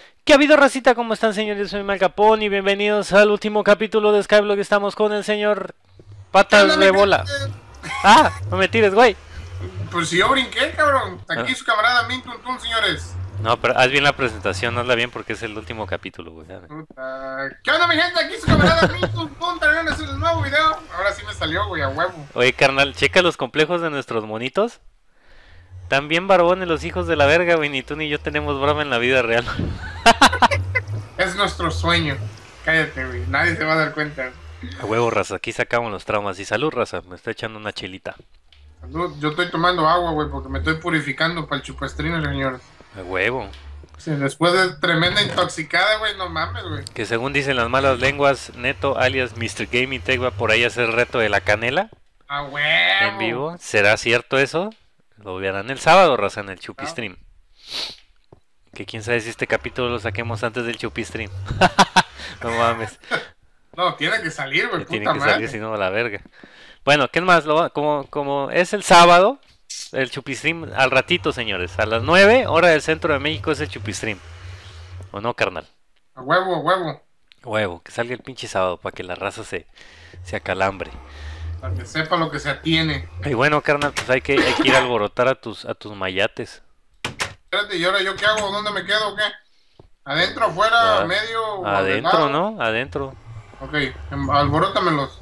¿Qué ha habido, racita? ¿Cómo están, señores? Soy Mal Capón y bienvenidos al último capítulo de Skyblock. Estamos con el señor ¿Qué onda, Patas mi de Bola. gente? ¡Ah! No me tires, güey. Pues si yo brinqué, cabrón. Ah, Aquí su camarada Min Tun Tun, señores. no, pero haz bien la presentación, hazla bien porque es el último capítulo, güey. ¿Qué onda, mi gente? Aquí su camarada Min Tun Tun, trayéndoles un nuevo video. Ahora sí me salió, güey, a huevo. Oye, carnal, checa los complejos de nuestros monitos. También barbones los hijos de la verga, güey. Ni tú ni yo tenemos broma en la vida real. Es nuestro sueño. Cállate, güey. Nadie se va a dar cuenta. A huevo, raza. Aquí sacamos los traumas. Y salud, raza. Me estoy echando una chelita. Yo estoy tomando agua, güey, porque me estoy purificando para el chupastrino, señores. A huevo. Sí, después de tremenda intoxicada, güey, no mames, güey. Que según dicen las malas lenguas, Neto alias Mr. Gaming Tech va por ahí a hacer el reto de la canela A en huevo. vivo. ¿Será cierto eso? Lo verán el sábado, raza, en el Chupi Ah, Stream. Que quién sabe si este capítulo lo saquemos antes del Chupi Stream. No mames. no, tiene que salir, güey, Ya tiene puta que salir, si madre. no, a la verga. Bueno, ¿qué más? Como es el sábado, el Chupi Stream al ratito, señores. A las 9 hora del centro de México es el Chupi Stream. ¿O no, carnal? A huevo, a huevo. Huevo, que salga el pinche sábado para que la raza se acalambre. Para que sepa lo que se atiene. Y bueno, carnal, pues hay que ir a alborotar a tus mayates. Espérate, ¿y ahora yo qué hago? ¿Dónde me quedo o qué? ¿Adentro, afuera, Ah, medio o del adentro, lado? ¿no? Adentro. Ok, alborótamelos.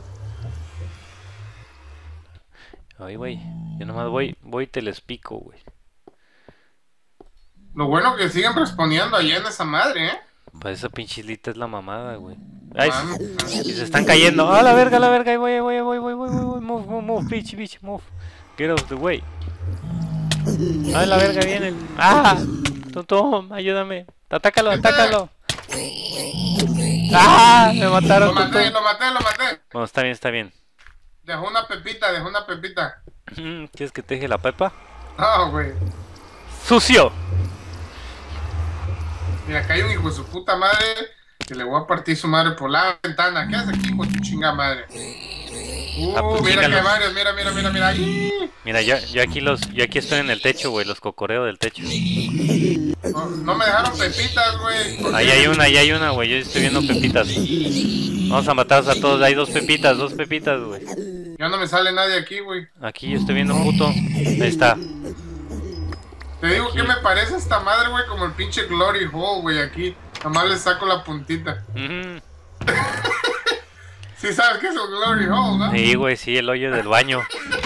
Ay, güey. Yo nomás voy y te les pico, güey. Lo bueno que siguen respondiendo allá en esa madre, ¿eh? Pues esa pinche islita es la mamada, güey. No Ay, mames. y se están cayendo. ¡Ah, la verga, la verga! Ahí voy. Move, bitch, move. Get out of the way. ¡Ay, la verga viene! ¡Ah! Tom, ayúdame. Atácalo. ¡Ah! Me mataron, Lo maté, Tom. lo maté, lo maté. Bueno, está bien. Dejó una pepita, dejó una pepita. ¿Quieres que te deje la pepa? No, güey. ¡Sucio! Mira, acá hay un hijo de su puta madre que le voy a partir su madre por la ventana. ¿Qué haces aquí, hijo de tu chinga madre? Ah, pues Mira que hay chingalos. varios, mira. ¡Ih! Mira, yo aquí estoy en el techo, güey, los cocoreo del techo. No, no me dejaron pepitas, güey. ¿Por Ahí qué? hay una, güey, yo estoy viendo pepitas. Vamos a matarlos a todos, hay dos pepitas, güey. Ya no me sale nadie aquí, güey. Aquí yo estoy viendo un puto. Ahí está. Te digo Aquí. que me parece esta madre, güey, como el pinche Glory Hole, güey, aquí. Nomás le saco la puntita. Ujú. Sí sabes qué es el Glory Hole, ¿no? Sí, güey, sí, el hoyo del baño.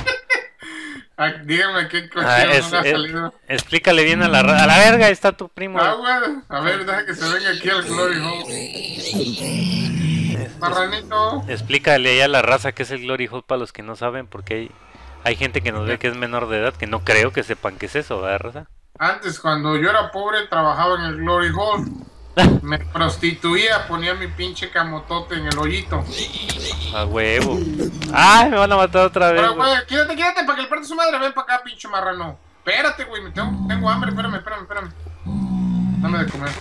Ay, dígame qué Ah, cochino no me ha salido. explícale bien a la verga, ahí está tu primo. Ah, güey. A ver, deja que se venga aquí al Glory Hole. Marranito. Explícale ahí a la raza que es el Glory Hole para los que no saben, porque hay gente que nos ve que es menor de edad, que no creo que sepan qué es eso, ¿verdad, raza? Antes, cuando yo era pobre, trabajaba en el Glory Hole. Me prostituía, ponía mi pinche camotote en el hoyito. A huevo. ¡Ay, me van a matar otra vez, Pero, güey! güey, quédate para que el parte su madre. Ven para acá, pinche marrano. Espérate, güey, tengo hambre. Espérame. Dame de comer.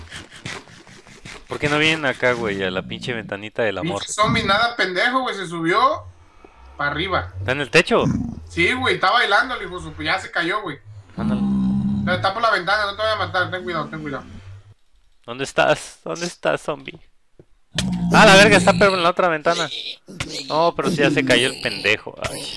¿Por qué no vienen acá, güey, a la pinche ventanita del amor? Pinche zombie, nada pendejo, güey, se subió para arriba. ¿Está en el techo? Sí, güey, está bailando, el hijo, ya se cayó, güey. Ándale. Está por la ventana, no te voy a matar, ten cuidado. ¿Dónde estás? ¿Dónde estás, zombie? Ah, la verga, está pero en la otra ventana. No, pero si ya se cayó el pendejo.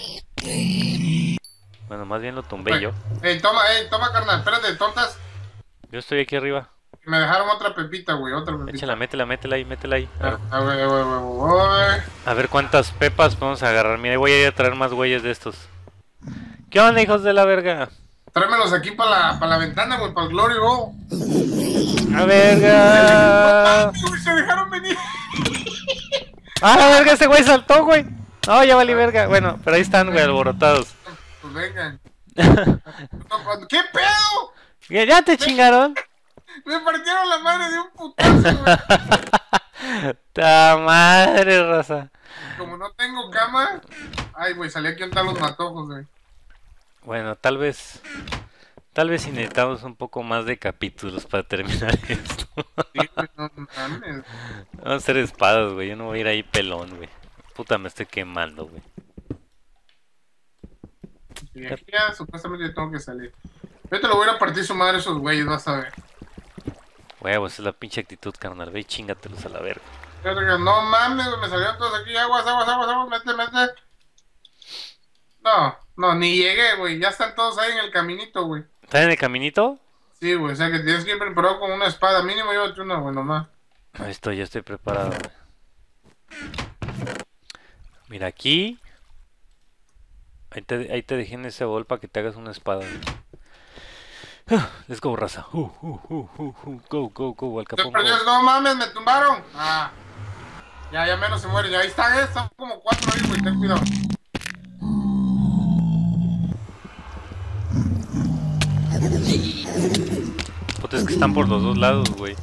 Ay. Bueno, más bien lo tumbé yo. Toma, carnal, espérate, tontas. Yo estoy aquí arriba. Me dejaron otra pepita, güey, otra pepita. Échala, métela ahí. Güey. A ver cuántas pepas podemos agarrar. Mira, voy a ir a traer más güeyes de estos. ¿Qué onda, hijos de la verga? Tráemelos aquí para la ventana, güey, para el Glory Hole. ¡A verga! Uy, se dejaron venir. ¡Ah, la verga! Ese güey saltó, güey. No, ya valí verga. Bueno, pero ahí están, güey, alborotados. Pues vengan. ¿Qué pedo? ¿Ya te chingaron? Me partieron la madre de un putazo, güey. ¡Ta madre, raza! Como no tengo cama. Ay, güey, salí aquí a untar los matojos, güey. Bueno, tal vez si necesitamos un poco más de capítulos para terminar esto. Sí, güey, no mames. Vamos a hacer espadas, güey. Yo no voy a ir ahí pelón, güey. Puta, me estoy quemando, güey. Y aquí ya supuestamente tengo que salir. Yo te lo voy a ir a partir su madre a esos güeyes, vas a ver. Huevos, esa es la pinche actitud, carnal. Ve y chingatelos a la verga. Verga, no mames, güey, me salieron todos aquí. Aguas, aguas, aguas, aguas, mete, mete. No, no, ni llegué, güey. Ya están todos ahí en el caminito, güey. ¿Estás en el caminito? Sí, güey, o sea que tienes que ir preparado con una espada. Mínimo llévate una, güey, nomás. Ahí estoy, ya estoy preparado, güey. Mira aquí. Ahí te dejé en ese bol para que te hagas una espada, güey. Let's go, raza. Go, go, go, al Te capón. perdió, no mames, me tumbaron. Ah, ya menos se mueren. Ya ahí están como 4 ahí, güey, ten cuidado. Puta, es que están por los dos lados, güey.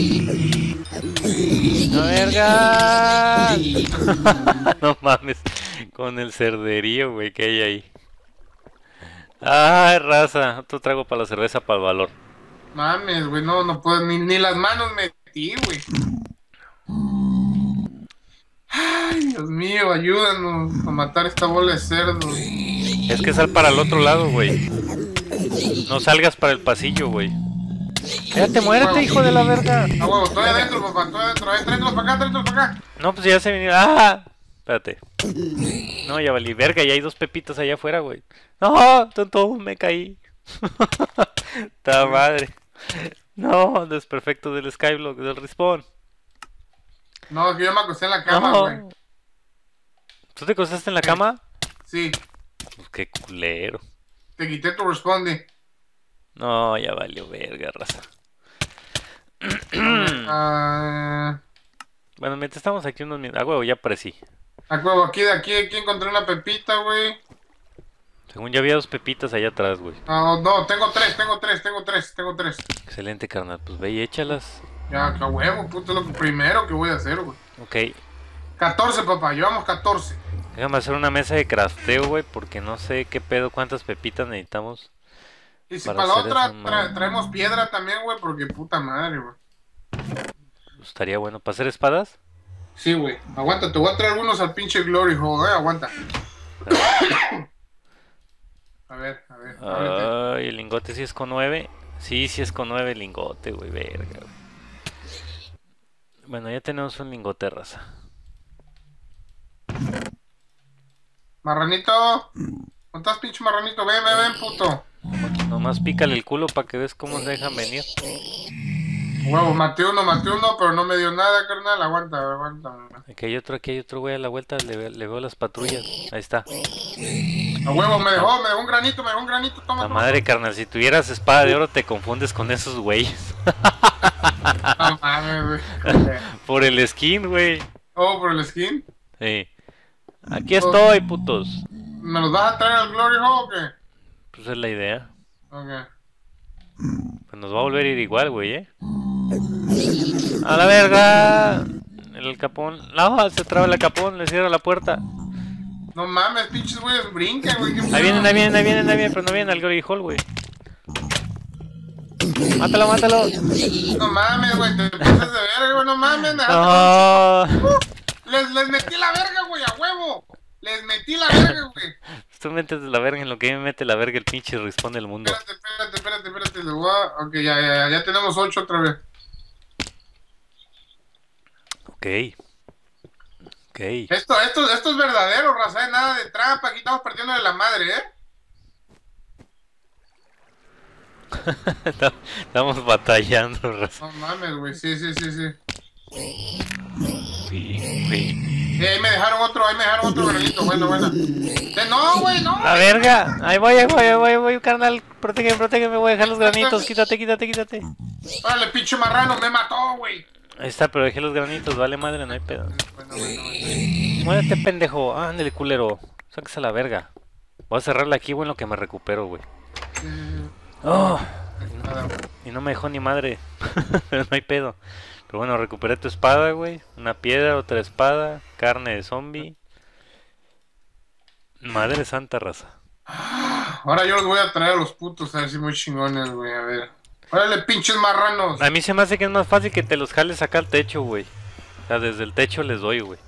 ¡No, verga! No mames, con el cerderío, güey, que hay ahí. Ay, raza, otro trago para la cerveza, para el valor. Mames, güey, no puedo, ni las manos metí, güey. Ay, Dios mío, ayúdanos a matar esta bola de cerdos. Es que sal para el otro lado, güey. No salgas para el pasillo, güey. Cállate, muérete, hijo de la verga. Ah, huevo, estoy adentro, papá, estoy adentro. Tráetelos para acá, tráetelos para acá. No, pues ya se vinieron. ¡Ah! Espérate. No, ya valí verga, ya hay 2 pepitas allá afuera, güey. No, tonto, me caí. Ta madre. No, desperfecto del Skyblock, del respawn. No, que yo me acosté en la cama, No. güey. ¿Tú te acostaste en la cama? Sí, Pues qué culero. te quité tu responde. No, ya valió verga, raza. Bueno, mientras estamos aquí unos minutos. Ah, huevo, ya aparecí. A huevo, aquí encontré una pepita, güey. Según ya había 2 pepitas allá atrás, güey. No, tengo tres. Excelente, carnal. Pues ve y échalas. Ya, que a huevo, puto, lo primero que voy a hacer, güey. Ok. 14, papá, llevamos 14. Déjame hacer una mesa de crafteo, güey, porque no sé qué pedo, cuántas pepitas necesitamos. Y si Para para la hacer otra eso, man. traemos piedra también, güey, porque puta madre, güey. Estaría bueno. ¿Para hacer espadas? Sí, güey. Aguanta, te voy a traer algunos al pinche Glory Hole, aguanta. A ver, ábrete. Ay, el lingote sí es con 9. Sí, sí es con 9 el lingote, güey, verga, güey. Bueno, ya tenemos un lingote, raza. Marranito. ¿Dónde estás, pinche marranito? Ven, puto. Nomás pícale el culo para que veas cómo se dejan venir. Huevo, maté uno, pero no me dio nada, carnal. Aguanta. Aquí hay otro, güey, a la vuelta. Le veo las patrullas. Ahí está. A huevo, me dejó un granito, toma. La madre, carnal, si tuvieras espada de oro te confundes con esos güeyes. No mames, güey. Por el skin, güey. Oh, por el skin. Sí. Aquí estoy, putos. ¿Me los vas a traer al Glory Hole o qué? Pues es la idea. Ok. Pues nos va a volver a ir igual, güey, ¡A la verga! El capón. No, se traba el capón, le cierra la puerta. No mames, pinches güeyes brincan, güey. Ahí vienen, pero no vienen al Glory Hall, güey. Mátalo. No mames, güey, te pasas de verga, güey, no mames. No. Les metí la verga, güey, a huevo. Les metí la verga, güey. Tú metes la verga en lo que me mete la verga el pinche respawn del mundo. Espérate. Ok, ya tenemos 8 otra vez. Ok. Esto es verdadero, raza, nada de trampa. Aquí estamos perdiendo de la madre, Estamos batallando, raza. No mames, güey, sí. Sí. Ahí me dejaron otro granito, bueno. No, güey, no. La verga. Ahí voy, carnal. Protégeme, voy a dejar los granitos. Quítate. Órale, pinche marrano, me mató, güey. Ahí está, pero dejé los granitos, vale madre, no hay pedo. Bueno. Muérete, pendejo. Ándale, culero. Sáquese a la verga. Voy a cerrarla aquí, güey, en lo que me recupero, güey. Oh. Y no me dejó ni madre. Pero no hay pedo. Pero bueno, recuperé tu espada, güey. Una piedra, otra espada. Carne de zombie. Madre santa, raza. Ahora yo los voy a traer a los putos, a ver si muy chingones, güey, a ver. Órale, pinches marranos. A mí se me hace que es más fácil que te los jales acá al techo, güey. O sea, desde el techo les doy, güey.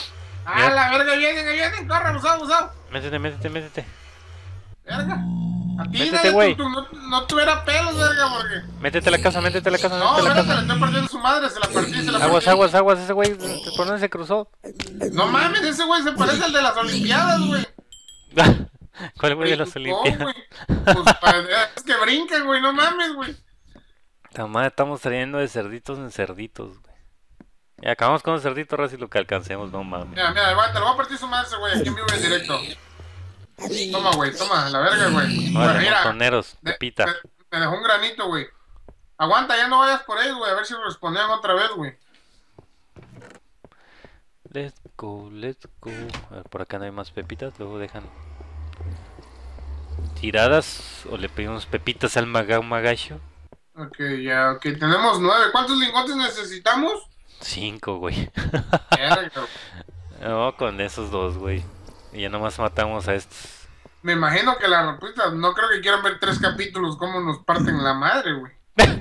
La verga, vienen, corre, abusado. Métete. Verga. A ti, Métete, dale, güey. no tuviera pelos, verga, porque... Métete a la casa, métete a la casa, No, métete a la espérate, le casa. estoy partiendo su madre, se la partí, se la partí. Aguas, aguas, aguas, ese güey, ¿por dónde se cruzó? No mames, ese güey se parece al de las Olimpiadas, güey. ¿Cuál güey de las Brincó, Olimpiadas? güey. Pues es que brincan, güey, no mames, güey. La madre, estamos trayendo de cerditos en cerditos, güey. Ya acabamos con los cerditos, ahora sí lo que alcancemos, no mames. Mira, mira, aguanta, le voy a partir su madre ese güey, aquí en vivo y en directo. Toma, güey, toma, la verga, güey. Bueno, Vale, mira, montoneros, pepita. me dejó un granito, güey. Aguanta, ya no vayas por ellos, güey, a ver si responden otra vez, güey. Let's go, let's go. A ver, por acá no hay más pepitas, luego dejan tiradas o le pedimos pepitas al magacho. Ok, ya, ok, tenemos 9. ¿Cuántos lingotes necesitamos? 5, güey. Verga, güey. No, con esos 2, güey. Y ya nomás matamos a estos. Me imagino que la respuesta, no creo que quieran ver 3 capítulos cómo nos parten la madre, güey.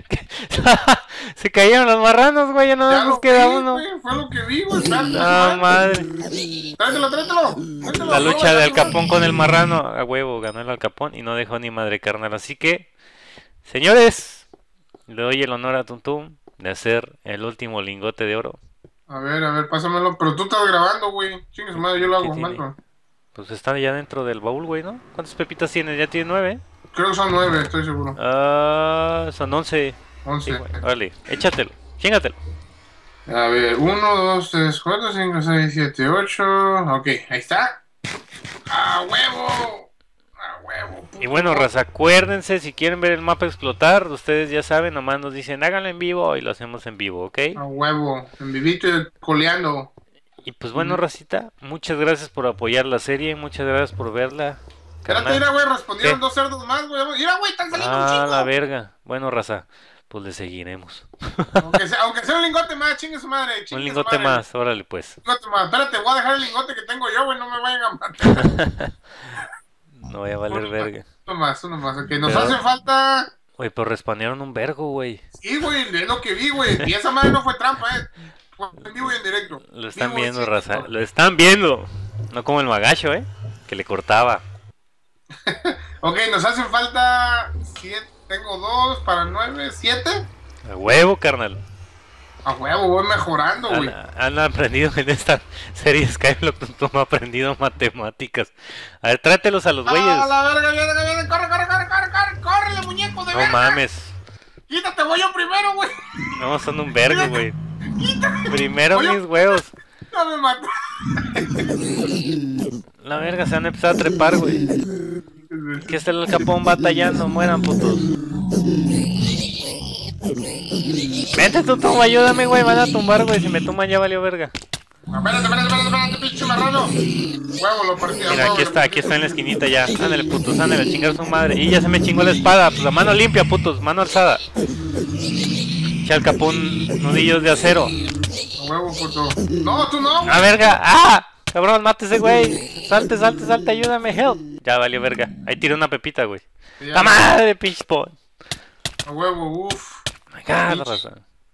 Se cayeron los marranos, güey, ya no Ya nos lo queda vi, uno. güey, fue lo que vi, güey. Espérate, No, madre. Tráetelo, tráetelo. La lucha de Al Capón con el marrano. A huevo, ganó el Al Capón y no dejó ni madre carnal. Así que, señores, le doy el honor a Tuntum de hacer el último lingote de oro. A ver, pásamelo. Pero tú estás grabando, güey. Chingue su madre, yo lo hago, tiene? Marco. Pues está ya dentro del baúl, güey, ¿no? ¿Cuántas pepitas tienes? Ya tiene 9. Creo que son 9, estoy seguro. Son 11. 11. Sí, güey. Órale, échatelo, chingatelo. A ver, 1, 2, 3, 4, 5, 6, 7, 8. Ok, ahí está. ¡A huevo! ¡A huevo! Y bueno, raza, acuérdense, si quieren ver el mapa explotar, ustedes ya saben, nomás nos dicen háganlo en vivo y lo hacemos en vivo, ¿ok? A huevo, en vivito y coleando. Y pues bueno, racita, muchas gracias por apoyar la serie, muchas gracias por verla. Espérate, carnal. mira, güey, respondieron ¿Qué? 2 cerdos más, güey. Mira, güey, están saliendo un Ah, chingo. la verga. Bueno, raza, pues le seguiremos. Aunque sea un lingote más, chingue su madre. Chingue Un su lingote madre. más, órale pues. Lingote más. Espérate, voy a dejar el lingote que tengo yo, güey, no me vayan a matar. No voy a valer verga. Uno más, ok. Nos Pero- hace falta... Güey, pero respondieron un vergo, güey. Sí, güey, es lo que vi, güey. Y esa madre no fue trampa, fue en vivo y en directo. Lo están Vivo y viendo, en raza. directo. Lo están viendo. No como el magacho, que le cortaba. Ok, nos hacen falta 7. Tengo 2 para 9, 7. A huevo, carnal. A huevo, voy mejorando, güey. Han aprendido en esta serie Skyblock, no ha aprendido matemáticas. A ver, trátelos a los güeyes. ¡Ah, la verga, viene! ¡Córrele, muñeco de No verga! mames. ¡Quítate, voy yo primero, güey! No, son un vergo, güey. ¡Quítate! Primero Oye. mis huevos. ¡No me mató! La verga, se han empezado a trepar, güey. Que está el Capón batallando, mueran putos. Vente, Tutum, ayúdame, güey. Van a tumbar, güey. Si me tumban ya valió verga. Espérate, pinche marrano. Huevo, lo partí. Mira, aquí está en la esquinita ya. Ándale, putos, ándale, a chingar a su madre. Y ya se me chingó la espada. Pues la mano limpia, putos, mano alzada. Echa al Capón nudillos de acero. A huevo, puto. No, tú no, güey. ¡Ah, verga! ¡Ah! Cabrón, mátese, güey. Salte, ayúdame, help. Ya valió verga. Ahí tiré una pepita, güey. Ya, ¡La madre, pinche spawn! A huevo, uff. My God, raza.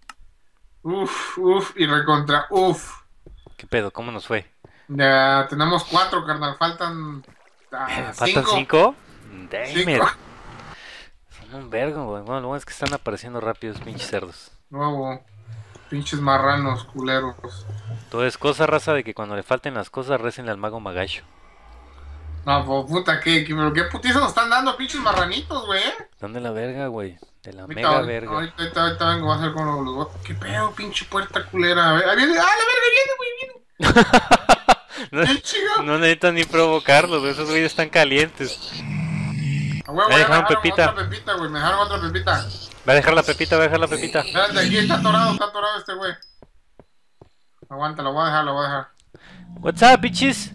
Uf, y recontra, uf. ¿Qué pedo? ¿Cómo nos fue? Ya tenemos 4, carnal. Faltan ¿Faltan 5. 5? Damn it. 5. Son un vergo, güey. Bueno, lo bueno es que están apareciendo rápidos, pinches cerdos. Nuevo. Pinches marranos, culeros. Todo es cosa, raza, de que cuando le falten las cosas, recenle al mago Magacho. No, pues puta, ¿qué putiza nos están dando, pinches marranitos, güey? ¿Dónde la verga, güey? De la Ahorita, mega verga. ahorita vengo, va a ser como los... ¿Qué pedo, pinche puerta culera? A ver, ahí viene, la verga, viene, güey, No, viene. Chico. no necesitan ni provocarlos, güey, esos güeyes están calientes. A huevo, Me ya dejaron otra pepita. pepita, güey, me dejaron otra pepita. Va a dejar la pepita, Espérate, aquí está atorado este güey. Aguanta, lo voy a dejar. What's up, bitches?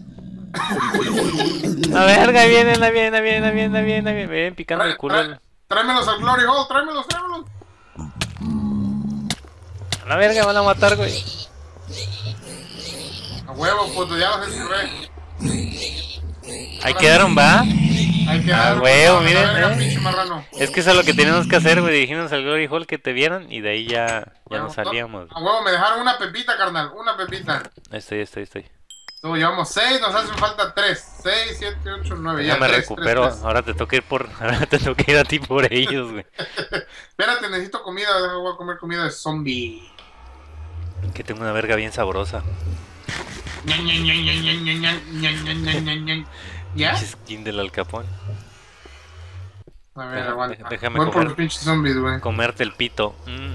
La verga, ahí vienen, ven, picando el culo. Tráemelos al Glory Hall, tráemelos. A la verga, van a matar, güey. A huevo, puto, ya los escribé. Ahí quedaron, va. Hay que Ah, huevo, miren, pinche marrano. Es que eso es lo que teníamos que hacer, güey. Dijimos al Glory Hall que te vieran y de ahí ya Huevo, nos salíamos. A huevo, me dejaron una pepita, carnal, una pepita. Ahí estoy. So, llevamos 6, nos hacen falta 3. 6, 7, 8, 9. Ya Ya me 3, recupero. 3. Ahora te toca ir por. Ahora te toca ir a ti por ellos, güey. Espérate, necesito comida. Voy a comer comida de zombie. Que tengo una verga bien sabrosa. Ñan, ñan, ñan, ñan, ñan, ñan, ñan, ñan, ñan, ñan, ñan. ¿Ya? Pinche skin del Alcapón. A ver, aguanta. Déjame Voy por comer. los pinches zombies, güey. Comerte el pito.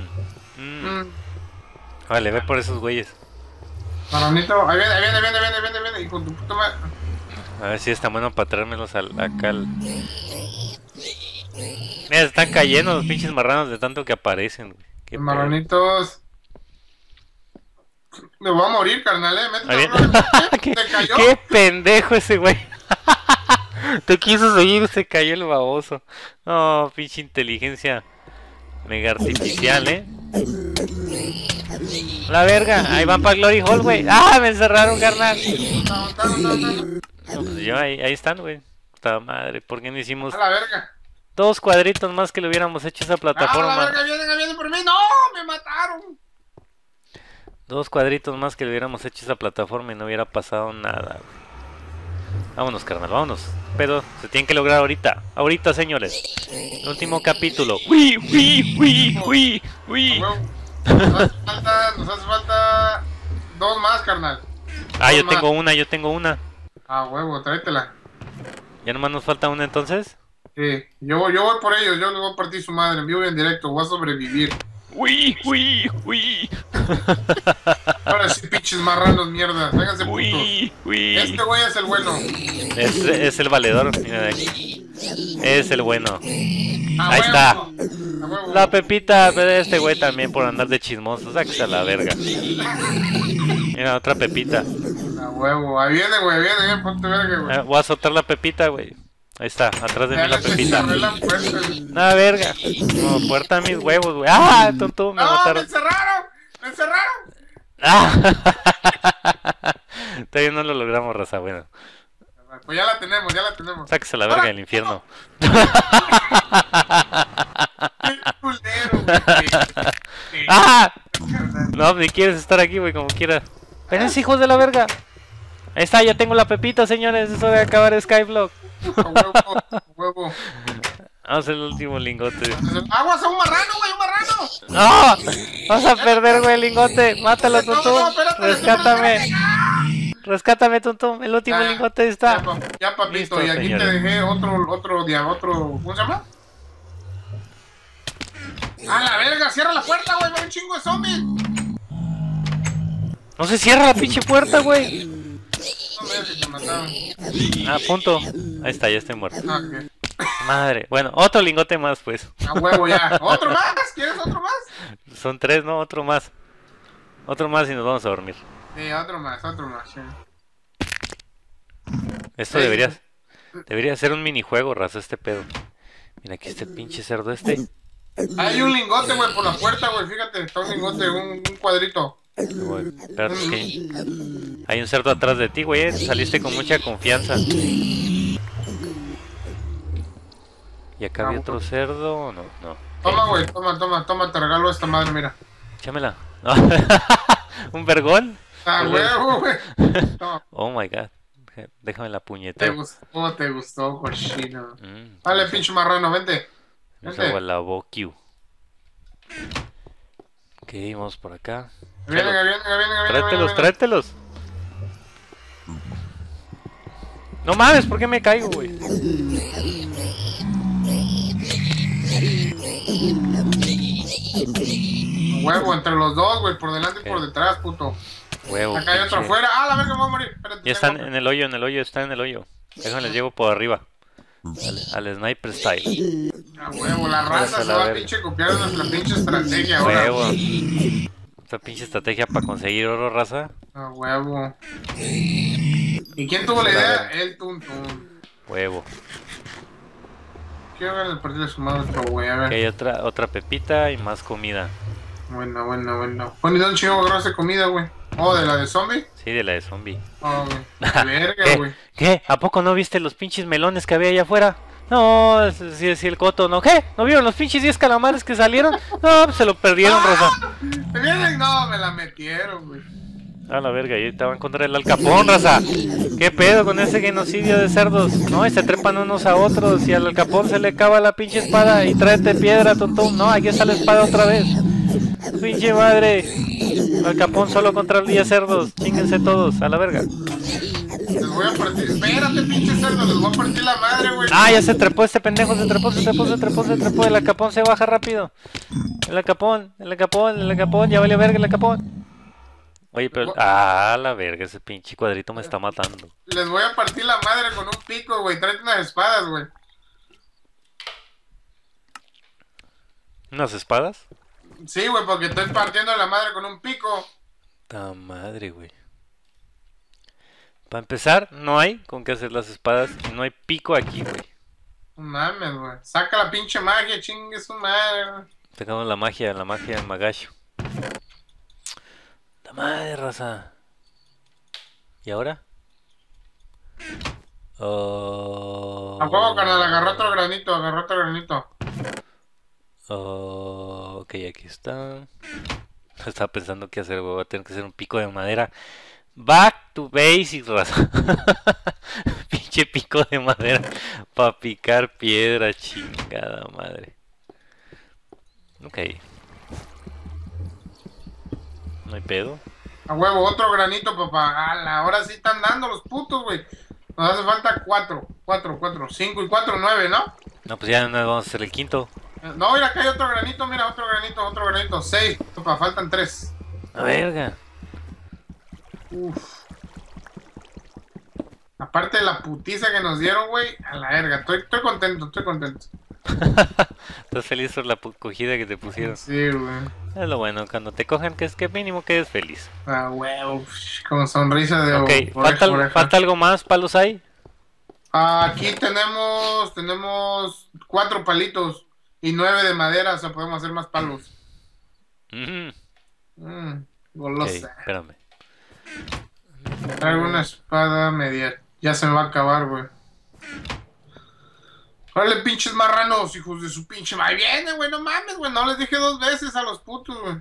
Vale, ve por esos güeyes. Maronito, ahí viene, ahí viene, viene, viene, viene, viene. Hijo de tu puta madre. A ver si está bueno para traérmelos acá al... Mira, están cayendo los pinches marranos de tanto que aparecen, güey. Qué pedo. Marronitos. Me voy a morir, carnal, métete Ahí a viene. una. ¿Qué, ¿Te cayó? qué pendejo ese güey. Te quiso seguir, se cayó el baboso. No, pinche inteligencia mega artificial, La verga, ahí van para Glory Hall, güey. ¡Ah! Me encerraron, carnal. No, pues yo, ahí están, güey. Puta madre, ¿por qué no hicimos A la verga. 2 cuadritos más que le hubiéramos hecho esa ¡Ah, plataforma? la verga! Vienen por mí. ¡No! ¡Me mataron! 2 cuadritos más que le hubiéramos hecho esa plataforma y no hubiera pasado nada, güey. Vámonos, carnal, vámonos. Pero se tienen que lograr ahorita. Ahorita, señores. El último capítulo. ¡Uy, uy, uy, uy, uy! A huevo. Nos hace falta 2 más, carnal. Ah, yo Dos más. tengo una. A huevo, tráetela. ¿Ya nomás nos falta una entonces? Sí, yo voy por ellos, yo les voy a partir su madre en vivo y en directo, voy a sobrevivir. ¡Uy, uy, uy! Ahora sí, pinches marranos, mierda, vénganse putos. ¡Uy, uy! Este güey es el bueno. Es el valedor, mira de aquí. Es el bueno. A Ahí huevo, está. a huevo. La Pepita, pero este güey también por andar de chismoso. Sáquese a la verga. Mira, otra Pepita. A huevo, ahí viene, viene, ponte verga, güey. Voy a soltar la Pepita, güey. Ahí está, atrás de mí Ya la les Pepita. cerré la puerta. Nada, verga. No, puerta a mis huevos, güey. ¡Ah, tonto! Me ¡No, me mataron. encerraron! ¡Me encerraron! ¡Ah! Todavía no lo logramos, raza. Bueno, Pues ya la tenemos, ya la tenemos. sáquese a la verga del infierno. ¡Qué culero, güey! ¡Ah! No, ni quieres estar aquí, güey, como quieras. Espérense, hijos de la verga. Ahí está, ya tengo la Pepita, señores. Eso de acabar Skyblock. A huevo, a huevo. Vamos al último lingote. ¡Aguas a un marrano, güey, un marrano! ¡No! Vas a perder, güey, el lingote. Mátalo, No, Tuntum. espérate, Rescátame. Rescátame, Tuntum. El último Ah, lingote está. Ya, papito, Listo, y aquí señores. te dejé otro, ¿cómo se llama? ¡A la verga! ¡Cierra la puerta, güey! ¡Va un chingo de zombies! No se cierra la pinche puerta, güey. No me digas que te mataron. Ah, punto. Ahí está, ya estoy muerto. Ah, ok. Madre. Bueno, otro lingote más, pues. A huevo ya. ¿Otro más? ¿Quieres otro más? Son 3, ¿no? Otro más. Otro más y nos vamos a dormir. Sí, otro más, sí. Esto Sí. debería ser un minijuego, raza, este pedo. Mira, aquí este pinche cerdo este. Hay un lingote, güey, por la puerta, güey. Fíjate, está un lingote, un cuadrito. Güey, espérate, es que hay un cerdo atrás de ti, güey. Saliste con mucha confianza. Y acá había otro cerdo. No, no. Toma, güey, toma, te regalo esta madre, mira. Échamela. ¿Un vergón? Ah, huevo, güey. Toma. Oh my god. Déjame la puñetera. Te gustó, cochino. Mm, Dale, pinche marrano, vente. me Vente. salgo a la boquiu. Ok, vamos por acá. Vienen. Tráetelos. No mames, ¿por qué me caigo, güey? Huevo, entre los dos, güey, por delante y por detrás, puto. Huevo. Acá hay otro pinche. afuera. Ah, la verga, me voy a morir. Espérate, Ya están tengo- en el hoyo, están en el hoyo. Déjame les llevo por arriba. Al sniper style. Ah, huevo, la Vamos raza a se la va a verga. pinche copiar nuestra pinche estrategia ahora. Huevo. Esta pinche estrategia para conseguir oro, raza. Ah, huevo. ¿Y quién tuvo la Vamos a la idea? verga. El Tuntun. Huevo. Quiero ver el partido de su madre otro, güey, a ver. Aquí hay otra pepita y más comida. Bueno. Bueno, ¿y dónde chingo agarraste comida, güey? Oh, ¿de la de zombie? Sí, de la de zombie. Oh, güey. Verga, ¿Qué? güey. ¿Qué? ¿A poco no viste los pinches melones que había allá afuera? No, sí, el coto, ¿no? ¿Qué? ¿No vieron los pinches 10 calamares que salieron? No, pues se lo perdieron, Rosa. ¿Te vienen? No, me la metieron, güey. A la verga, y ahorita va a encontrar el alcapón, raza. ¿Qué pedo con ese genocidio de cerdos? No, y se trepan unos a otros y al alcapón se le acaba la pinche espada y tráete piedra, tontón. No, aquí está la espada otra vez. Pinche madre. El alcapón solo contra 10 cerdos. Chinguense todos, a la verga. Les voy a partir. Espérate, pinche cerdo, les voy a partir la madre, güey. Ah, ya se trepó este pendejo, se trepó. El alcapón se baja rápido. El alcapón, ya vale verga el alcapón. Oye, pero... Ah, la verga, ese pinche cuadrito me está matando. Les voy a partir la madre con un pico, güey. Tráete unas espadas, güey. ¿Unas espadas? Sí, güey, porque estoy partiendo la madre con un pico. Ta madre, güey. Para empezar, no hay con qué hacer las espadas y no hay pico aquí, güey. No mames, güey. Saca la pinche magia, chingue su madre, güey. Sacamos la magia del magacho. La madre, raza. ¿Y ahora? Oh... A juego, carnal, agarró otro granito. Oh... Ok, aquí está. Estaba pensando qué hacer, güey. Voy a tener que hacer un pico de madera. Back to basics, raza. Pinche pico de madera para picar piedra, chingada madre. Ok. No hay pedo. A huevo, otro granito, papá. Ala, ahora sí están dando los putos, güey. Nos hace falta 4, 5 y 4, 9, ¿no? No, pues ya no vamos a hacer el quinto. No, mira, acá hay otro granito, mira, otro granito. 6, papá, faltan 3. A verga. Uf. Aparte de la putiza que nos dieron, güey, a la verga. Estoy contento. Estás feliz por la cogida que te pusieron. Sí, güey. Es lo bueno, cuando te cogen, que es que mínimo quedes feliz. Ah, huevo, con sonrisa de Ok, ¿falta algo más, palos hay? Aquí tenemos 4 palitos y 9 de madera, o sea, podemos hacer más palos. Golosa. Ok, espérame. Traigo una espada media. Ya se me va a acabar, güey. Órale, pinches marranos, hijos de su pinche. Ahí viene, güey, no mames, güey. No les dije 2 veces a los putos, güey.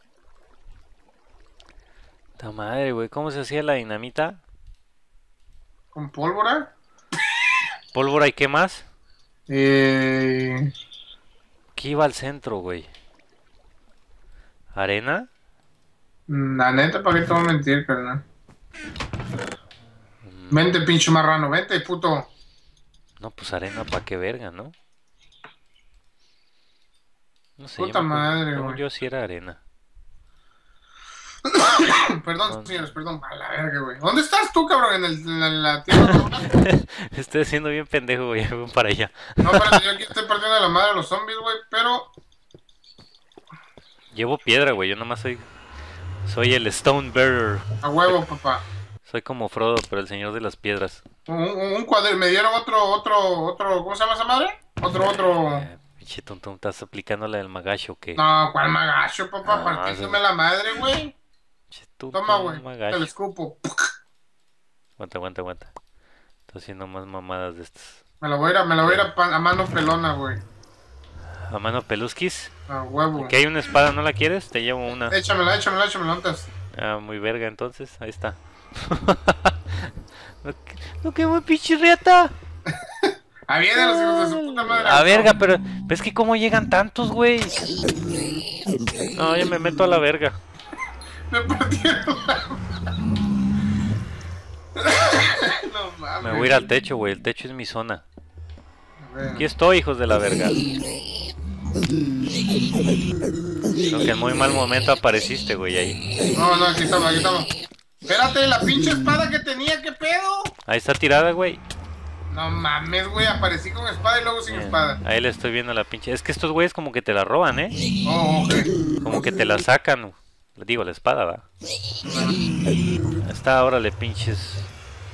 Ta madre, güey, ¿cómo se hacía la dinamita? ¿Con pólvora? ¿Pólvora y qué más? ¿Qué ¿Qué iba al centro, güey? ¿Arena? La neta, ¿para qué te voy a mentir, carnal? Vente, pinche marrano, vente, puto. No, pues arena, ¿para qué verga, no? No sé, Puta madre, güey. yo sí era arena. Perdón, señores, perdón. A la verga, güey. ¿Dónde estás tú, cabrón? En la tierra. Estoy haciendo bien pendejo, güey. Voy para allá. No, espérate, yo aquí estoy partiendo de la madre a los zombies, güey, pero... Llevo piedra, güey. Yo nomás soy el Stone Bearer. A huevo, papá. Soy como Frodo, pero el señor de las piedras. Un cuadro. Me dieron otro... ¿Cómo se llama esa madre? Otro... Pinche tonto, ¿estás aplicando la del magacho o qué? No, ¿cuál magacho, papá? No, Partiéndome la madre, güey. Toma, güey. Te lo escupo. Aguanta. Estoy haciendo más mamadas de estas. Me la voy a ir a mano pelona, güey. ¿A mano pelusquis? A huevo. Aquí hay una espada, ¿no la quieres? Te llevo una. Échamela antes. Ah, muy verga, entonces. Ahí está. No que muy pinche riata. Ahí vienen los hijos de su puta madre. A verga, pero es que cómo llegan tantos, güey. No, yo me meto a la verga. Me partieron la... No mames. Me voy a ir al techo, güey. El techo es mi zona. Aquí estoy, hijos de la verga. Creo que en muy mal momento apareciste, güey, ahí. No, aquí estamos. Espérate, la pinche espada que tenía, ¿qué pedo? Ahí está tirada, güey. No mames, güey, aparecí con espada y luego sin espada. Ahí le estoy viendo la pinche... Es que estos güeyes como que te la roban, ¿eh? Oh, ok. Como que te la sacan. Digo, la espada, va. Está, órale, pinches.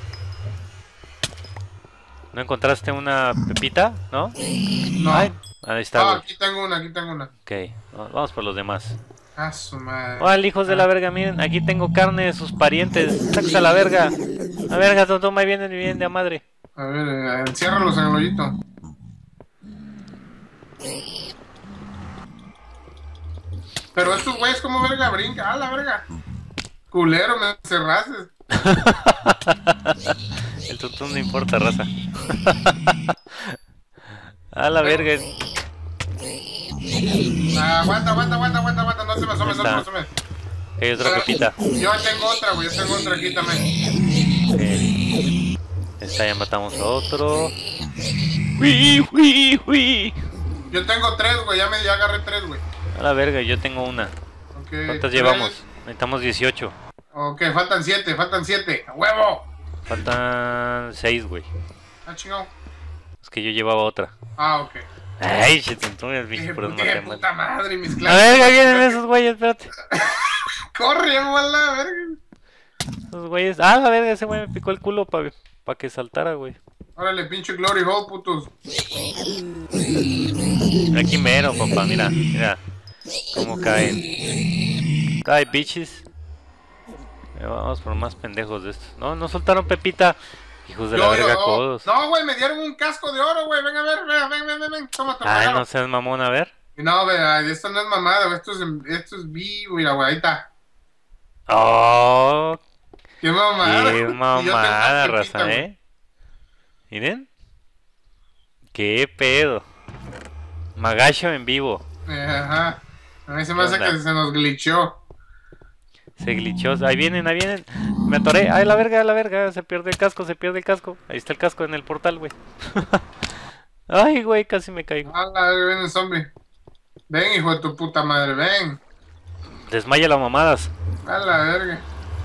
¿No encontraste una pepita? ¿No? No. Ay, ahí está, güey. Aquí tengo una. Ok, vamos por los demás. Ah, su madre. Órale, hijos de la verga, miren, aquí tengo carne de sus parientes. Sáquese a la verga. La verga, toma, ahí vienen de a madre. A ver, enciérralos en el hoyito. Pero estos güeyes como verga brinca. Ah, la verga. Culero, me encerraste. El tuntún no importa, raza. A la verga. Aguanta. No se me asome, no se me asome. Hay otra pepita. Yo tengo otra, güey. Yo tengo otra aquí también. Esta ya matamos a otro. ¡Hui! Yo tengo 3, güey. Ya agarré 3, güey. A la verga, yo tengo una. Okay, ¿Cuántas 3. llevamos? Necesitamos 18. Ok, faltan 7. ¡A huevo! Faltan 6, güey. Ah, chingado. Es que yo llevaba otra. Ah, ok. Ay, shit, entonces, bicho, por eso maté mal. Puta madre, mis A clases. verga, vienen esos güeyes, espérate. Corre, bola, verga. Esos güeyes. Ah, la verga, ese güey me picó el culo para que saltara, güey. Órale, pinche Glory Hole, putos. Aquí mero, papá, mira. Cómo caen. Cae, bitches. Vamos por más pendejos de estos. No soltaron Pepita. Hijos de la verga, codos. No, güey, me dieron un casco de oro, güey. Ven a ver, ven. Toma. Ay, no seas mamón, a ver. No, güey, esto no es mamada, güey. Esto es vivo, mira, güey, ahí está. Oh, Qué mamada. qué Y yo tengo mamada, una pepita, raza, güey. Miren. Qué pedo. Magacho en vivo. Ajá. A mí se me hace ¿Qué onda? que se nos glitchó. Se glitchó. Ahí vienen. Me atoré. Ay, la verga. Se pierde el casco. Ahí está el casco en el portal, güey. Ay, güey, casi me caigo. Ah, ven el zombie. Ven, hijo de tu puta madre, ven. Desmaya las mamadas. A la verga.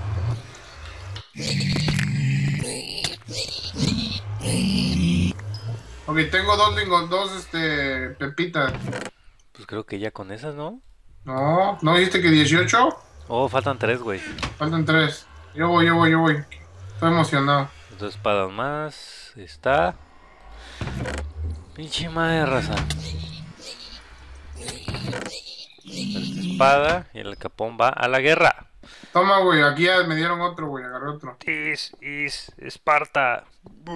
Ok, tengo dos pepitas. Pues creo que ya con esas, ¿no? ¿No dijiste que 18? Oh, faltan 3, güey. Faltan 3. Yo voy. Estoy emocionado. 2 espadas más. Está. Pinche madre, raza. Esta espada y el capón va a la guerra. Toma, güey, aquí ya me dieron otro, güey, agarré otro. This is Esparta.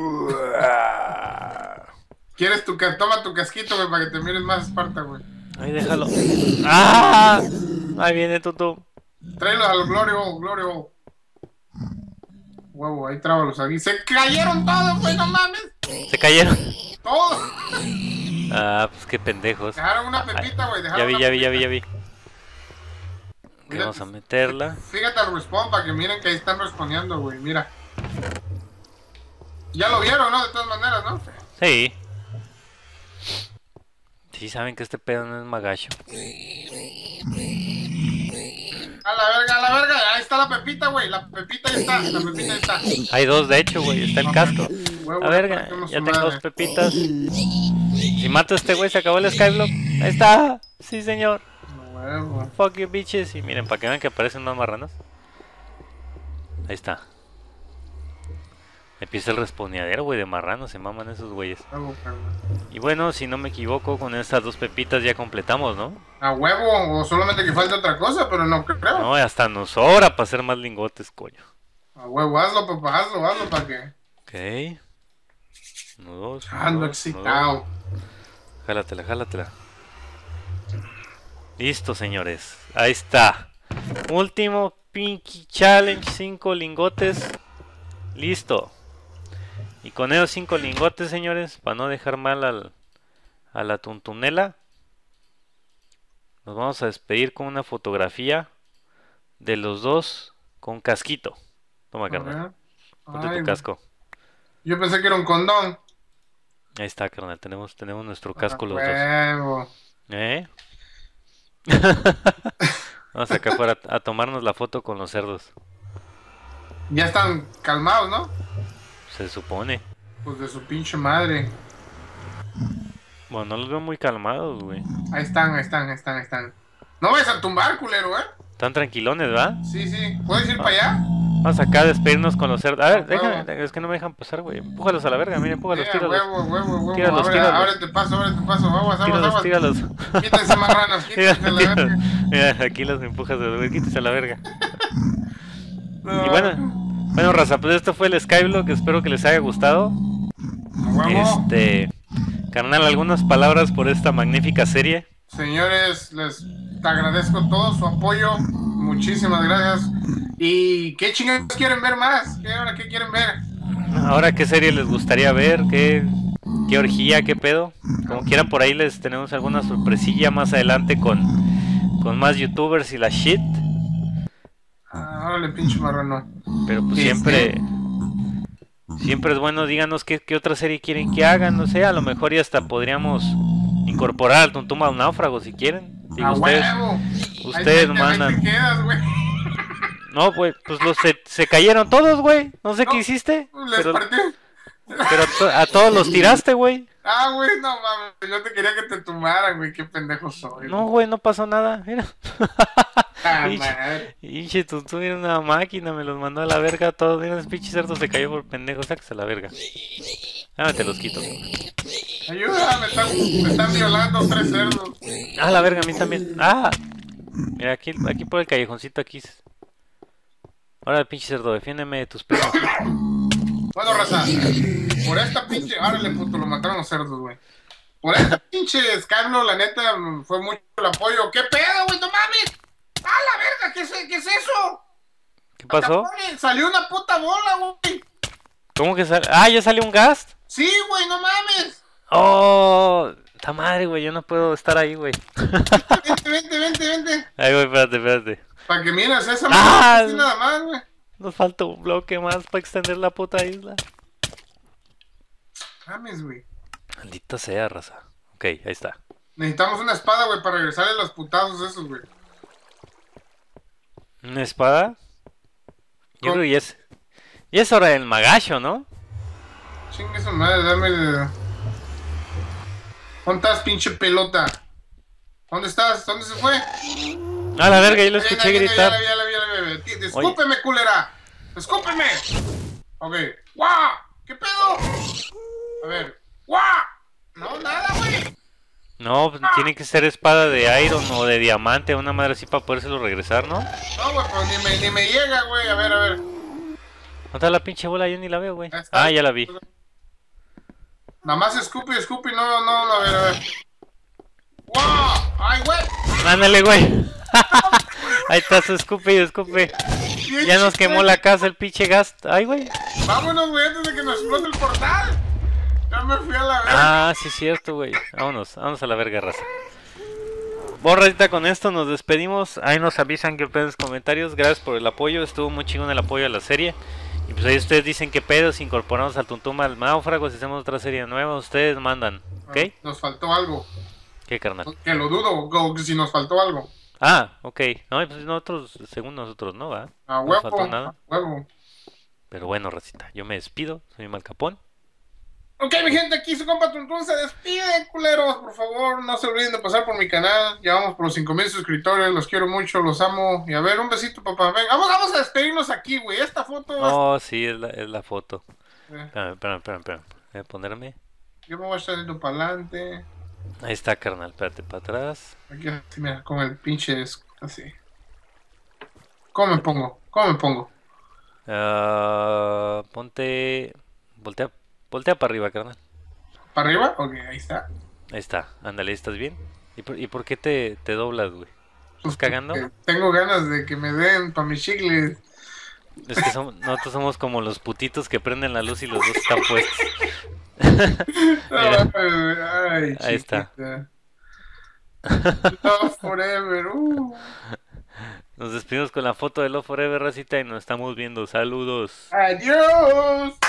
Toma tu casquito, güey, para que te mires más Esparta, güey. Ahí déjalo. ¡Ah! Ahí viene Tutu. Tráelos a los Glory Hole. Huevo, ahí trábalos aquí. ¡Se cayeron todos, güey, no mames! Se cayeron. ¡Todos! Ah, pues qué pendejos. Dejaron una pepita, güey. Ya vi. Vamos a meterla. Fíjate al respawn para que miren que ahí están respawneando, güey, mira. Ya lo vieron, ¿no? De todas maneras, ¿no? Sí. Sí, saben que este pedo no es magacho. A la verga. Ahí está la pepita, güey. La pepita ahí está. Hay 2, de hecho, güey. Está el casco. Huevo, La verga, partimos ya su tengo madre. 2 pepitas. Si mato a este güey, se acabó el Skyblock. Ahí está. Sí, señor. Huevo. Fuck you, bitches. Y miren, para que vean que aparecen más marranas. Ahí está. Empieza el respawneadero, güey, de marranos. Se maman esos güeyes. Huevo. Y bueno, si no me equivoco, con estas 2 pepitas ya completamos, ¿no? A huevo, o solamente que falta otra cosa, pero no creo. No, hasta nos sobra para hacer más lingotes, coño. A huevo, hazlo, papá, hazlo para que. Ok. 1, 2. Ando excitado. Jálatela. Listo, señores. Ahí está. Último Pinky Challenge, 5 lingotes. Listo. Y con esos 5 lingotes, señores, para no dejar mal a la tuntunela, nos vamos a despedir con una fotografía de los dos con casquito. Toma, carnal. Ponte tu casco. Yo pensé que era un condón. Ahí está, carnal. Tenemos nuestro casco los dos. Huevo. ¿Eh? Vamos acá afuera a tomarnos la foto con los cerdos. Ya están calmados, ¿no? Se supone. Pues de su pinche madre. Bueno, no los veo muy calmados, güey. Ahí están. No vayas a tumbar, culero, ¿eh? Están tranquilones, ¿va? Sí. ¿Puedes ir para allá? Vamos acá a despedirnos con los cerdos. A ver, Huevo. déjame, es que no me dejan pasar, güey. Empújalos a la verga, mira, empújalos, Sí, tíralos. huevo. Tíralos. Ábrete paso. Aguas. Tíralos. Quítense marranos, quítense la verga. Mira, aquí los empujas de güey, quítese a la verga. No, Y bueno, raza, pues esto fue el Skyblock, espero que les haya gustado. a huevo. Carnal, algunas palabras por esta magnífica serie. Señores, les agradezco todo su apoyo. muchísimas gracias. ¿Y qué chingados quieren ver más? ¿Qué quieren ver? Ahora, ¿qué serie les gustaría ver? ¿Qué orgía? ¿Qué pedo? Como quiera, por ahí les tenemos alguna sorpresilla más adelante con más youtubers y la shit. Órale, pinche marrano. Pero pues siempre es bueno, díganos qué otra serie quieren que hagan, no sé, a lo mejor y hasta podríamos incorporar al Tuntuma al Náufrago si quieren. Digo, ¡A huevo! ustedes Ahí mandan. te quedas, güey. No, pues se cayeron todos, güey. No sé No, qué hiciste, les partí. pero a todos los tiraste, güey. Ah, güey, no mames, yo te quería que te tumbaran, güey, qué pendejo soy. No, güey, no pasó nada, mira. Ah, madre. Inche, tú mira una máquina, me los mandó a la verga todos. Mira, ese pinche cerdo se cayó por pendejo, sáquese a la verga. Ah, te los quito. Ayuda, me están violando 3 cerdos. Ah, la verga, a mí también. Ah, mira, aquí por el callejoncito aquí. Ahora, pinche cerdo, defiéndeme de tus primos. Bueno, raza, por esta pinche... Árale, puto, lo mataron los cerdos, güey. Por esta pinche escarno, la neta, fue mucho el apoyo. ¿Qué pedo, güey? ¡No mames! ¡Ah, la verga! ¿Qué es eso? ¿Qué pasó? Salió una puta bola, güey. ¿Cómo que sale? Ah, ¿ya salió un ghast? Sí, güey, no mames. Oh, ta madre, güey, yo no puedo estar ahí, güey. Vente. Ay, güey, espérate. Para que mires esa ¡Ah! así nada más, güey. Nos falta un bloque más para extender la puta isla. Mames, güey. Maldita sea, raza. Ok, ahí está. Necesitamos una espada, güey, para regresarle los putazos esos, güey. ¿Una espada? Yo creo que ya es hora del magacho, ¿no? Chingue su madre, dame de... ¿Dónde estás, pinche pelota? ¿Dónde estás? ¿Dónde se fue? Ah, la verga, yo lo escuché gritar. Ya la vi. Escúpeme, culera. Escúpeme. Ok. ¡Guau! ¿Qué pedo? A ver. ¡Guau! No, nada, güey. No, pues, tiene que ser espada de iron o de diamante, una madre así para podérselo regresar, ¿no? No, güey, pues ni me llega, güey. A ver. ¿Dónde está la pinche bola? Yo ni la veo, güey. Está. Ah, ya la vi. Nada más escupe, no, a ver. ¡Wow! ¡Ay, güey! Ándale, güey. Ahí está su escupe. Ya nos quemó la casa el pinche ghast. Ay, güey. Vámonos, güey, antes de que nos explote el portal. Ya me fui a la verga. Ah, sí es cierto, güey. Vámonos a la verga, raza. Borradita, con esto nos despedimos. Ahí nos avisan que pedos comentarios. Gracias por el apoyo. Estuvo muy chingón el apoyo a la serie. Y pues ahí ustedes dicen qué pedo si incorporamos al Tuntuma al Náufrago, si hacemos otra serie nueva, ustedes mandan, ¿ok? Nos faltó algo. ¿Qué, carnal? Que lo dudo, si nos faltó algo. Ah, ok. No, pues nosotros, según nosotros, ¿no? ¿Va? A No huevo, nos faltó nada. a huevo. Pero bueno, racita, yo me despido. Soy Malcapón. Ok, mi gente, aquí su compa Tuntún se despide, culeros. Por favor, no se olviden de pasar por mi canal. Ya vamos por los 5,000 suscriptores. Los quiero mucho, los amo. Y a ver, un besito, papá. Ven, vamos a despedirnos aquí, güey. Esta foto... Oh, sí, es la foto. Eh, Espérame. Voy a ponerme. Yo me voy a estar yendo para adelante. Ahí está, carnal. Espérate, para atrás. Aquí así, mira, con el pinche... Así. ¿Cómo me pongo? Ponte... Voltea para arriba, carnal. ¿Para arriba? Ok, ahí está. Ahí está. Ándale, ¿estás bien? ¿Y por qué te doblas, güey? ¿Estás cagando? Tengo ganas de que me den para mis chicles. Es que nosotros somos como los putitos que prenden la luz y los dos están puestos. Mira. Ay, Ahí está. Love Forever. Nos despedimos con la foto de Love Forever, racita, y nos estamos viendo. Saludos. Adiós.